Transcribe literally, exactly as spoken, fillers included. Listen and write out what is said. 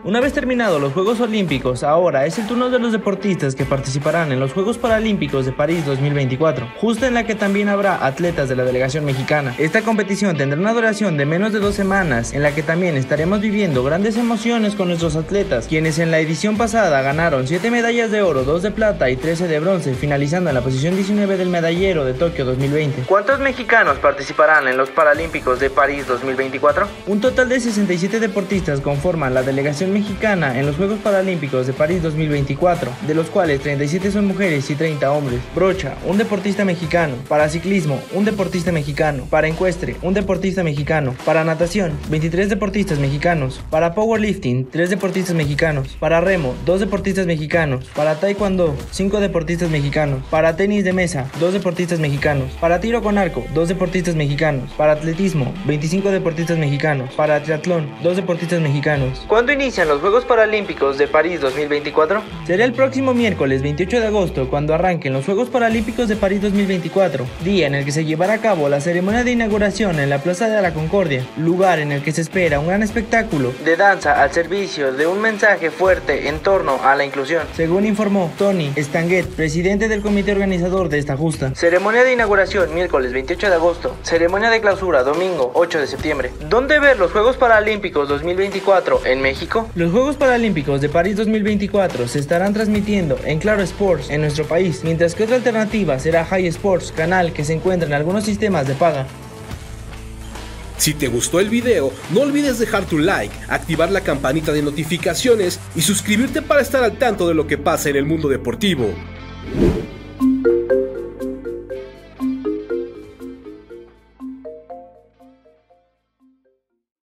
Una vez terminados los Juegos Olímpicos, ahora es el turno de los deportistas que participarán en los Juegos Paralímpicos de París dos mil veinticuatro, justo en la que también habrá atletas de la delegación mexicana. Esta competición tendrá una duración de menos de dos semanas, en la que también estaremos viviendo grandes emociones con nuestros atletas, quienes en la edición pasada ganaron siete medallas de oro, dos de plata y trece de bronce, finalizando en la posición diecinueve del medallero de Tokio dos mil veinte. ¿Cuántos mexicanos participarán en los Paralímpicos de París dos mil veinticuatro? Un total de sesenta y siete deportistas conforman la delegación mexicana en los Juegos Paralímpicos de París dos mil veinticuatro, de los cuales treinta y siete son mujeres y treinta hombres. Brocha, un deportista mexicano. Para ciclismo, un deportista mexicano. Para ecuestre, un deportista mexicano. Para natación, veintitrés deportistas mexicanos. Para powerlifting, tres deportistas mexicanos. Para remo, dos deportistas mexicanos. Para taekwondo, cinco deportistas mexicanos. Para tenis de mesa, dos deportistas mexicanos. Para tiro con arco, dos deportistas mexicanos. Para atletismo, veinticinco deportistas mexicanos. Para triatlón, dos deportistas mexicanos. ¿Cuándo inician los Juegos Paralímpicos de París dos mil veinticuatro? Será el próximo miércoles veintiocho de agosto cuando arranquen los Juegos Paralímpicos de París dos mil veinticuatro, día en el que se llevará a cabo la ceremonia de inauguración en la Plaza de la Concordia, lugar en el que se espera un gran espectáculo de danza al servicio de un mensaje fuerte en torno a la inclusión, según informó Tony Stanguet, presidente del comité organizador de esta justa. Ceremonia de inauguración miércoles veintiocho de agosto, ceremonia de clausura domingo ocho de septiembre. ¿Dónde ver los Juegos Paralímpicos dos mil veinticuatro en México? Los Juegos Paralímpicos de París dos mil veinticuatro se estarán transmitiendo en Claro Sports en nuestro país, mientras que otra alternativa será High Sports, canal que se encuentra en algunos sistemas de paga. Si te gustó el video, no olvides dejar tu like, activar la campanita de notificaciones y suscribirte para estar al tanto de lo que pasa en el mundo deportivo.